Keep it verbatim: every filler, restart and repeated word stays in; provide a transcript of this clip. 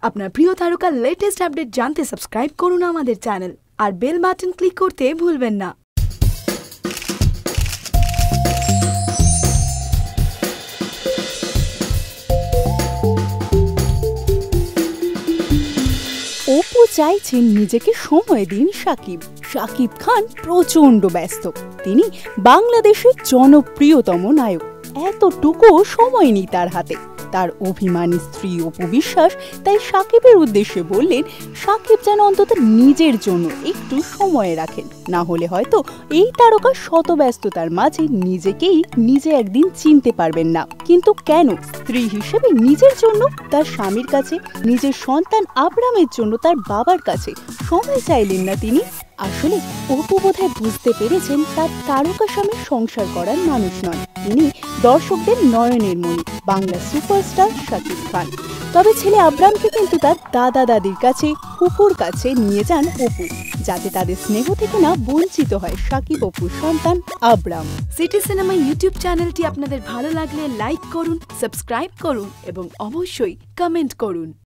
আপনার প্রিয় তারকার লেটেস্ট আপডেট জানতে সাবস্ক্রাইব করুন আমাদের চ্যানেল আর বেল বাটন ক্লিক করতে ভুলবেন না। অপু চাইছেন নিজেকে সময় দিন শাকিব। শাকিব খান প্রচন্ড ব্যস্ত, তিনি বাংলাদেশের জনপ্রিয়তম নায়ক, এতটুকু সময় নেই তার হাতে। তার অভিমানী স্ত্রী অপু বিশ্বাস তাই শাকিবের উদ্দেশ্যে বললেন, শাকিব যেন অন্তত নিজের জন্য একটু সময় রাখেন, না হলে হয়তো এই তারকা শত ব্যস্ততার মাঝে নিজেকেই নিজে একদিন চিনতে পারবেন না। কিন্তু কেন স্ত্রী হিসেবে নিজের জন্য তার স্বামীর কাছে, নিজের সন্তান আব্রামের জন্য তার বাবার কাছে সময় চাইলেন না তিনি? আসলে অপু বোধহয় বুঝতে পেরেছেন তার তারকা স্বামী সংসার করার মানুষ নন, তিনি দর্শকদের নয়নের মণি, বাংলা সুপারস্টার শাকিব খান। তবে ছেলে আব্রামকে কিন্তু তার দাদা দাদির কাছে, ফুফুর কাছে নিয়ে যান অপু, যাতে তাদের স্নেহ থেকে না বঞ্চিত হয় শাকিব অপুর সন্তান আব্রাম। সিটি সিনেমা ইউটিউব চ্যানেলটি আপনাদের ভালো লাগলে লাইক করুন, সাবস্ক্রাইব করুন এবং অবশ্যই কমেন্ট করুন।